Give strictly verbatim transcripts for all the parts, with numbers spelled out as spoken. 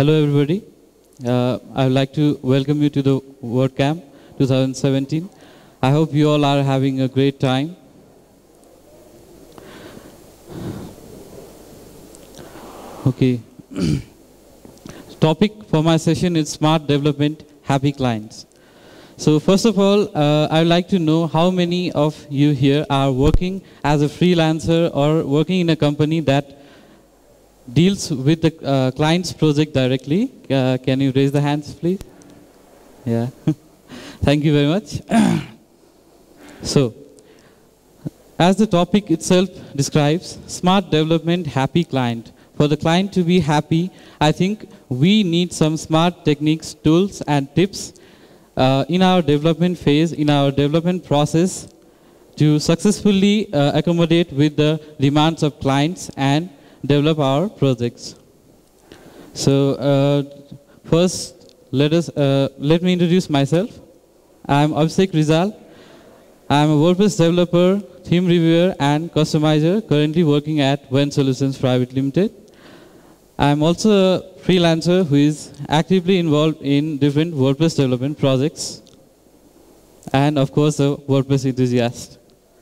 Hello everybody. Uh, I would like to welcome you to the WordCamp twenty seventeen. I hope you all are having a great time. Okay. Topic for my session is smart development, happy clients. So first of all, uh, I would like to know how many of you here are working as a freelancer or working in a company that deals with the uh, client's project directly. Uh, can you raise the hands, please? Yeah. Thank you very much. So, as the topic itself describes, smart development, happy client. For the client to be happy, I think we need some smart techniques, tools, and tips uh, in our development phase, in our development process, to successfully uh, accommodate with the demands of clients and develop our projects. So uh, first, let us uh, let me introduce myself. I am Abhishek Rizal. I am a WordPress developer, theme reviewer, and customizer, currently working at When Solutions Private Limited. I am also a freelancer who is actively involved in different WordPress development projects, and of course, a WordPress enthusiast.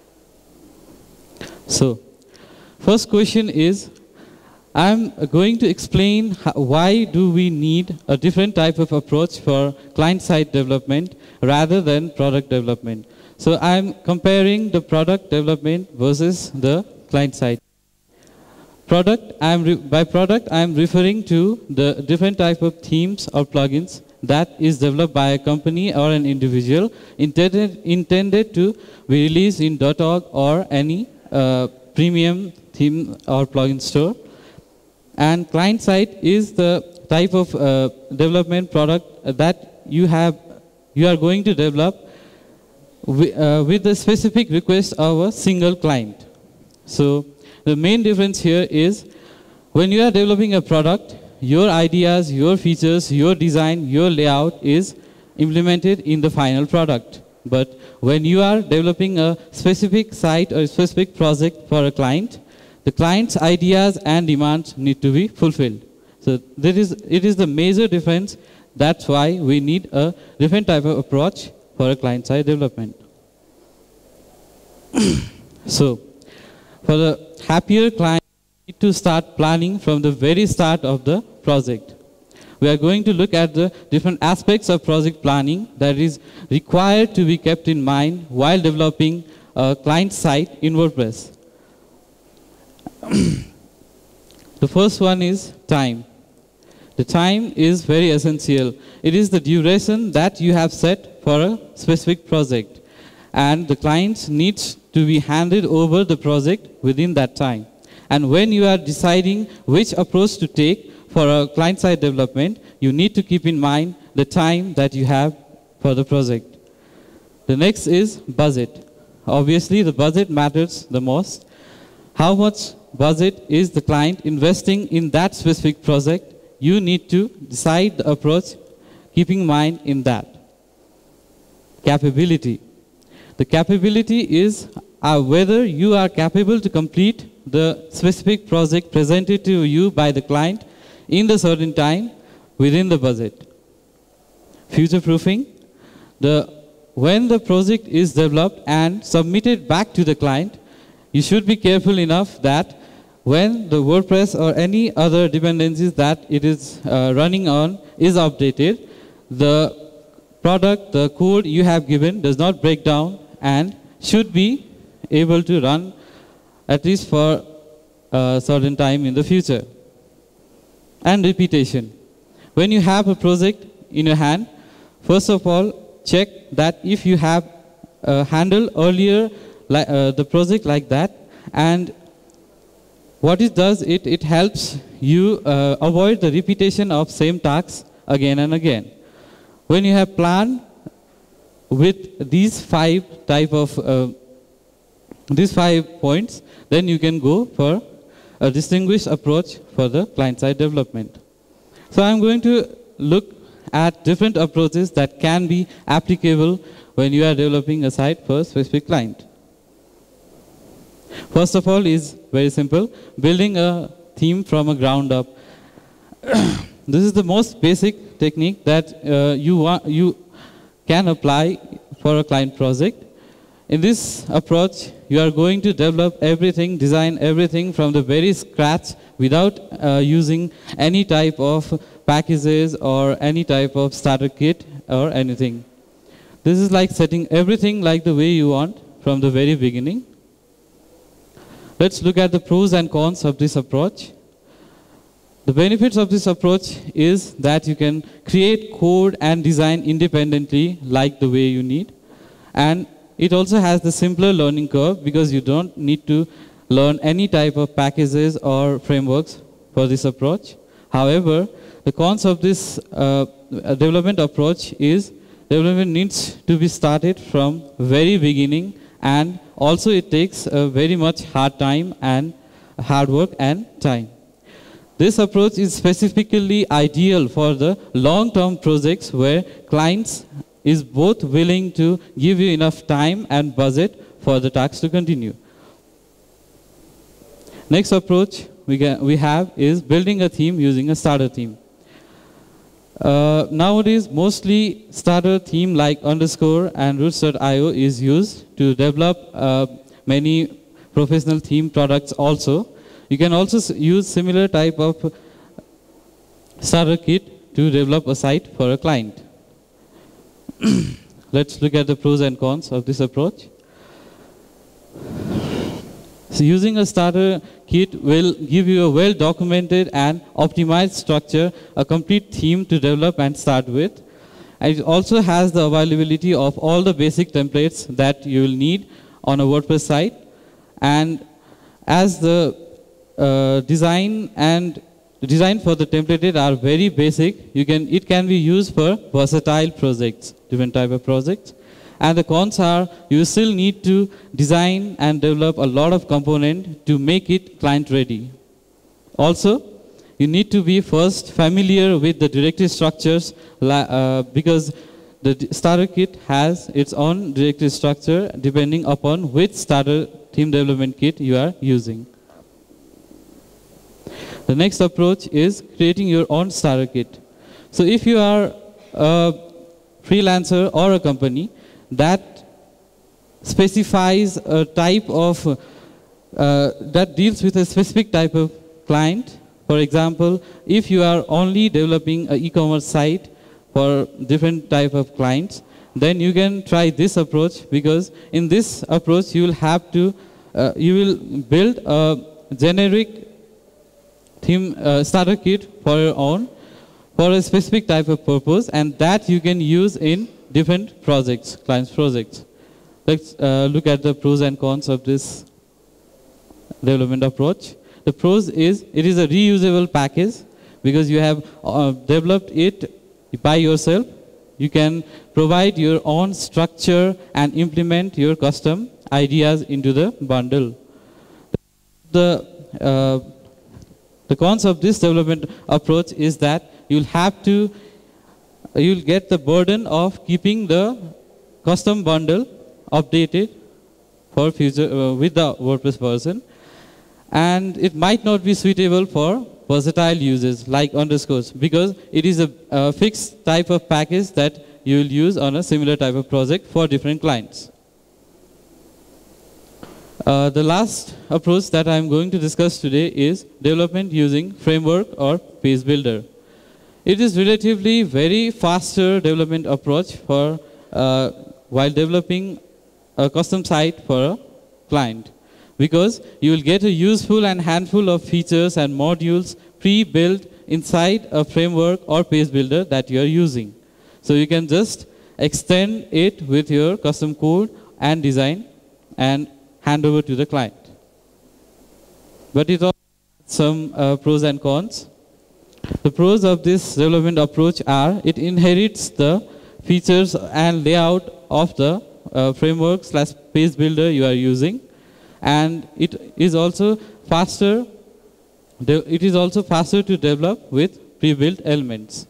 So, first question is, I'm going to explain how, why do we need a different type of approach for client-side development rather than product development. So I'm comparing the product development versus the client-side. Product, I'm re by product, I'm referring to the different type of themes or plugins that is developed by a company or an individual intended, intended to be released in .org or any uh, premium theme or plugin store. And client side is the type of uh, development product that you have, you are going to develop wi uh, with the specific request of a single client. So the main difference here is when you are developing a product, your ideas, your features, your design, your layout is implemented in the final product. But when you are developing a specific site or a specific project for a client, the client's ideas and demands need to be fulfilled. So there is, it is the major difference. That's why we need a different type of approach for a client-side development. So for the happier client, we need to start planning from the very start of the project. We are going to look at the different aspects of project planning that is required to be kept in mind while developing a client site in WordPress. The first one is time. The time is very essential. It is the duration that you have set for a specific project, and the client needs to be handed over the project within that time. And when you are deciding which approach to take for a client-side development, you need to keep in mind the time that you have for the project. The next is budget. Obviously, the budget matters the most. How much budget is the client investing in that specific project? You need to decide the approach, keeping in mind in that. Capability. The capability is uh, whether you are capable to complete the specific project presented to you by the client in the certain time within the budget. Future-proofing. The, when the project is developed and submitted back to the client, you should be careful enough that when the WordPress or any other dependencies that it is uh, running on is updated, the product, the code you have given does not break down and should be able to run at least for a certain time in the future. And repetition. When you have a project in your hand, first of all, check that if you have uh, handled earlier li uh, the project like that, and what it does, it, it helps you uh, avoid the repetition of same tasks again and again. When you have planned with these five type of, uh, these five points, then you can go for a distinguished approach for the client-side development. So I'm going to look at different approaches that can be applicable when you are developing a site for a specific client. First of all is very simple, building a theme from a ground up. This is the most basic technique that uh, you, want, you can apply for a client project. In this approach, you are going to develop everything, design everything from the very scratch without uh, using any type of packages or any type of starter kit or anything. This is like setting everything like the way you want from the very beginning. Let's look at the pros and cons of this approach. The benefits of this approach is that you can create code and design independently like the way you need. And it also has the simpler learning curve because you don't need to learn any type of packages or frameworks for this approach. However, the cons of this uh, development approach is development needs to be started from very beginning, and also it takes a very much hard time and hard work and time. This approach is specifically ideal for the long-term projects where clients is both willing to give you enough time and budget for the tasks to continue. Next approach we, can, we have is building a theme using a starter theme. Uh, nowadays, mostly starter theme like underscore and roots dot i o is used to develop uh, many professional theme products also. You can also use similar type of starter kit to develop a site for a client. Let's look at the pros and cons of this approach. So using a starter kit will give you a well-documented and optimized structure, a complete theme to develop and start with. And it also has the availability of all the basic templates that you will need on a WordPress site. And as the uh, design and design for the template are very basic, you can, it can be used for versatile projects, different type of projects. And the cons are you still need to design and develop a lot of components to make it client ready. Also, you need to be first familiar with the directory structures uh, because the starter kit has its own directory structure depending upon which starter theme development kit you are using. The next approach is creating your own starter kit. So if you are a freelancer or a company that specifies a type of, uh, that deals with a specific type of client. For example, if you are only developing an e-commerce site for different type of clients, then you can try this approach because in this approach you will have to, uh, you will build a generic theme uh, starter kit for your own for a specific type of purpose, and that you can use in different projects, clients' projects. Let's uh, look at the pros and cons of this development approach. The pros is it is a reusable package because you have uh, developed it by yourself. You can provide your own structure and implement your custom ideas into the bundle. The, uh, the cons of this development approach is that you'll have to you'll get the burden of keeping the custom bundle updated for future uh, with the WordPress version, and it might not be suitable for versatile users like underscores because it is a, a fixed type of package that you will use on a similar type of project for different clients. Uh, the last approach that I am going to discuss today is development using framework or page builder. It is relatively very faster development approach for uh, while developing a custom site for a client because you will get a useful and handful of features and modules pre-built inside a framework or page builder that you are using. So you can just extend it with your custom code and design and hand over to the client. But it also has some uh, pros and cons. The pros of this development approach are it inherits the features and layout of the uh, framework slash page builder you are using, and it is also faster. It is also faster to develop with pre-built elements,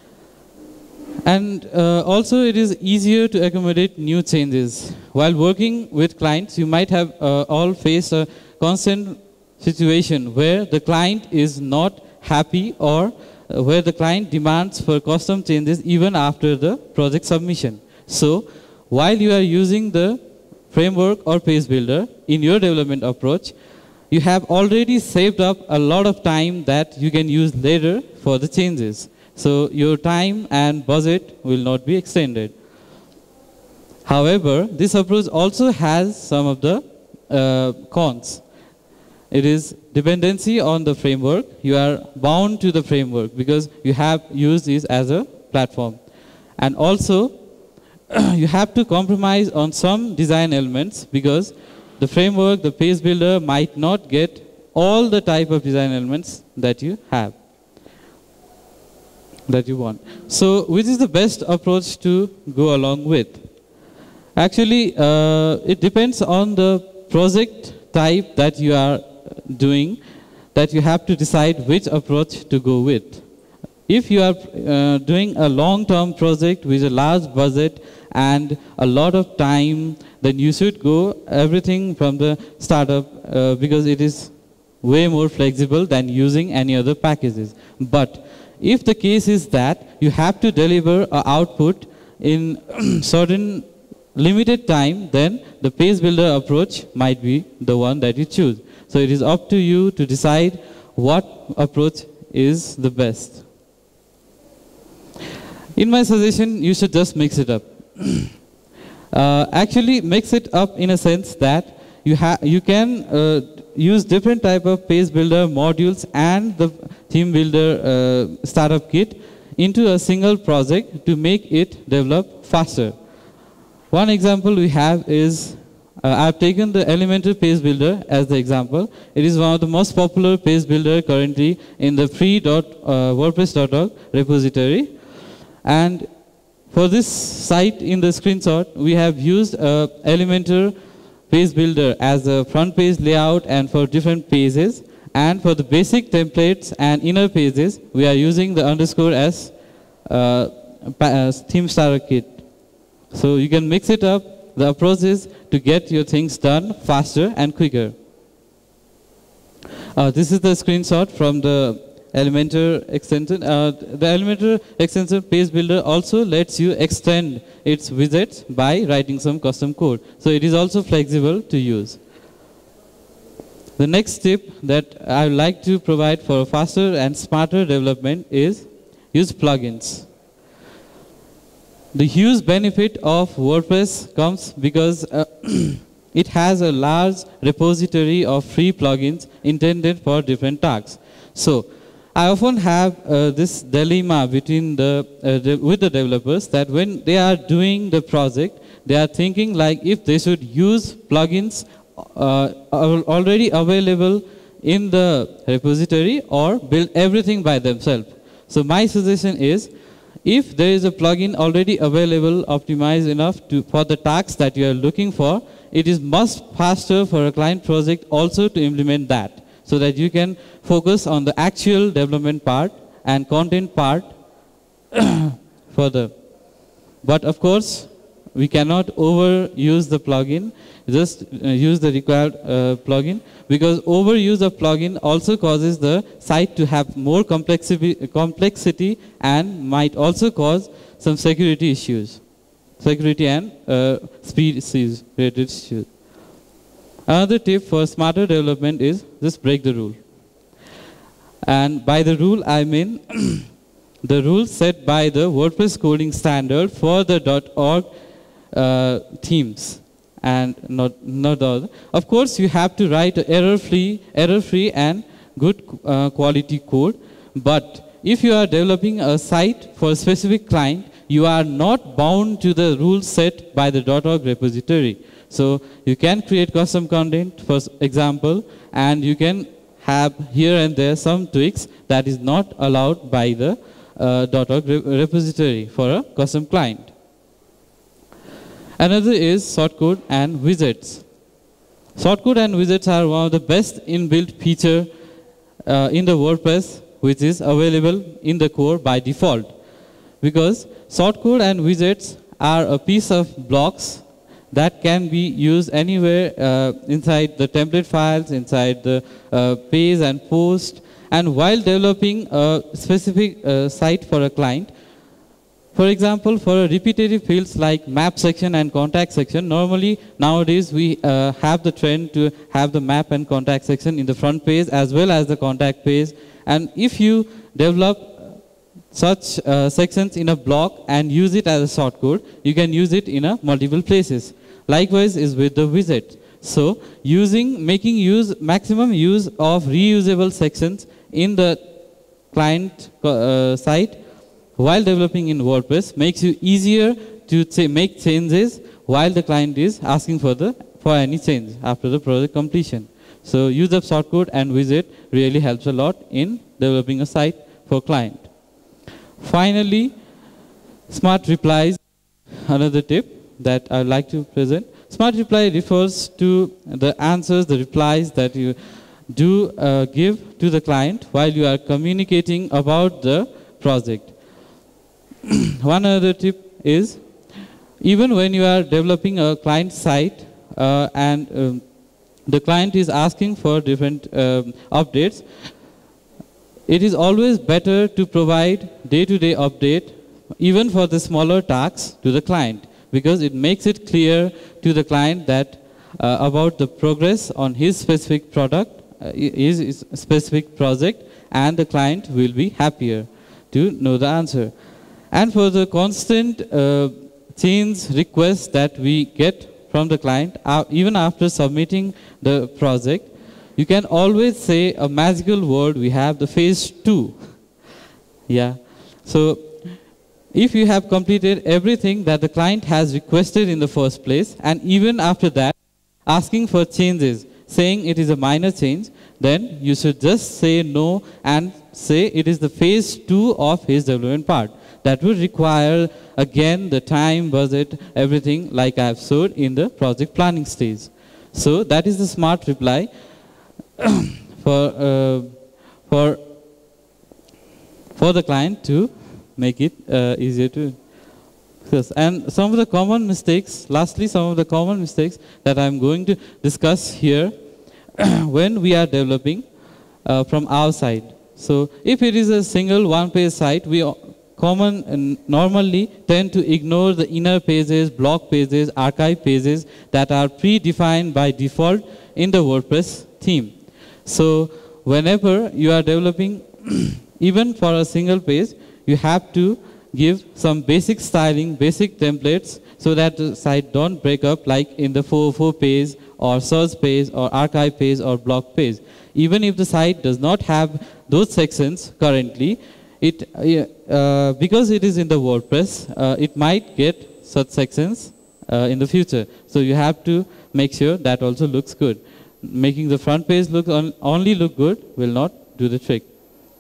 and uh, also it is easier to accommodate new changes. While working with clients, you might have uh, all faced a constant situation where the client is not happy or uh, where the client demands for custom changes even after the project submission. So while you are using the framework or page builder in your development approach, you have already saved up a lot of time that you can use later for the changes. So your time and budget will not be extended. However, this approach also has some of the uh, cons. It is dependency on the framework. You are bound to the framework because you have used this as a platform. And also, you have to compromise on some design elements because the framework, the page builder might not get all the type of design elements that you have, that you want. So which is the best approach to go along with? Actually, uh, it depends on the project type that you are doing, that you have to decide which approach to go with. If you are uh, doing a long-term project with a large budget and a lot of time, then you should go everything from the startup uh, because it is way more flexible than using any other packages. But if the case is that you have to deliver an output in certain limited time, then the page builder approach might be the one that you choose. So it is up to you to decide what approach is the best. In my suggestion, you should just mix it up. uh, actually, mix it up in a sense that you, ha you can uh, use different type of page builder modules and the theme builder uh, startup kit into a single project to make it develop faster. One example we have is, uh, I've taken the Elementor page builder as the example. It is one of the most popular page builder currently in the free dot wordpress dot org repository. And for this site in the screenshot, we have used uh, Elementor page builder as a front page layout and for different pages. And for the basic templates and inner pages, we are using the underscore as uh, as theme starter kit. So you can mix it up. The approach is to get your things done faster and quicker. Uh, this is the screenshot from the Elementor extension. Uh, the Elementor extension page builder also lets you extend its widgets by writing some custom code. So it is also flexible to use. The next tip that I would like to provide for faster and smarter development is use plugins. The huge benefit of WordPress comes because uh, it has a large repository of free plugins intended for different tasks. So I often have uh, this dilemma between the, uh, the with the developers that when they are doing the project, they are thinking like if they should use plugins uh, already available in the repository or build everything by themselves. So my suggestion is, if there is a plugin already available, optimized enough to, for the tasks that you are looking for, it is much faster for a client project also to implement that, so that you can focus on the actual development part and content part further. But of course, we cannot overuse the plugin, just uh, use the required uh, plugin, because overuse of plugin also causes the site to have more complexity, complexity and might also cause some security issues, security and uh, speed issues, related issues. Another tip for smarter development is just break the rule. And by the rule, I mean the rules set by the WordPress coding standard for the .org uh, themes. And not not other. Of course, you have to write error-free, error-free and good uh, quality code. But if you are developing a site for a specific client, you are not bound to the rules set by the .org repository. So you can create custom content, for example, and you can have here and there some tweaks that is not allowed by the uh, .org repository for a custom client. Another is shortcode and widgets. Shortcode and widgets are one of the best inbuilt feature uh, in the WordPress, which is available in the core by default. Because shortcode and widgets are a piece of blocks that can be used anywhere uh, inside the template files, inside the uh, page and post, And while developing a specific uh, site for a client, for example, for a repetitive fields like map section and contact section, normally nowadays we uh, have the trend to have the map and contact section in the front page as well as the contact page. And if you develop such uh, sections in a block and use it as a shortcode, you can use it in a multiple places. Likewise is with the widget. So using, making use, maximum use of reusable sections in the client uh, site while developing in WordPress makes you easier to ch make changes while the client is asking for the for any change after the project completion. So use of shortcode and widget really helps a lot in developing a site for client. Finally, smart replies, another tip that I would like to present. Smart reply refers to the answers, the replies that you do uh, give to the client while you are communicating about the project. One other tip is, even when you are developing a client site uh, and um, the client is asking for different um, updates, it is always better to provide day-to-day update even for the smaller tasks to the client, because it makes it clear to the client that uh, about the progress on his specific product, uh, his, his specific project, and the client will be happier to know the answer. And for the constant uh, change requests that we get from the client, uh, even after submitting the project, you can always say a magical word. We have the phase two. Yeah. So if you have completed everything that the client has requested in the first place, and even after that, asking for changes, saying it is a minor change, then you should just say no and say it is the phase two of his development part. That would require, again, the time, budget, everything like I have showed in the project planning stage. So that is the smart reply for, uh, for, for the client to make it uh, easier to discuss. And some of the common mistakes, lastly, some of the common mistakes that I'm going to discuss here when we are developing uh, from our side. So if it is a single one-page site, we common and normally tend to ignore the inner pages, blog pages, archive pages that are predefined by default in the WordPress theme. So whenever you are developing, even for a single page, you have to give some basic styling, basic templates, so that the site don't break up like in the four oh four page or search page or archive page or blog page. Even if the site does not have those sections currently, it uh, because it is in the WordPress, uh, it might get such sections uh, in the future. So you have to make sure that also looks good. Making the front page look on, only look good will not do the trick.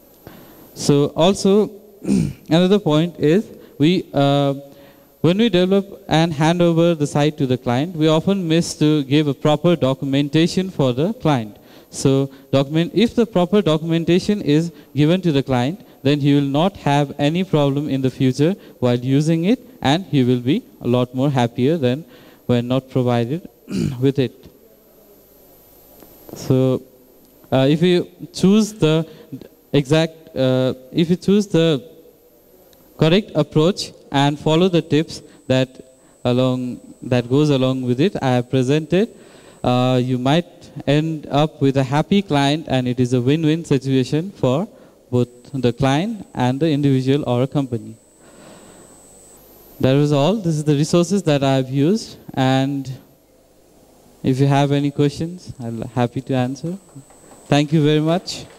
So also another point is, we uh, when we develop and hand over the site to the client, we often miss to give a proper documentation for the client. So document, if the proper documentation is given to the client, then he will not have any problem in the future while using it, and he will be a lot more happier than when not provided with it. So uh, if you choose the exact, uh, if you choose the correct approach and follow the tips that along that goes along with it, I have presented, uh, you might end up with a happy client, and it is a win-win situation for both the client and the individual or a company. That was all. This is the resources that I have used, and if you have any questions, I'll be happy to answer. Thank you very much.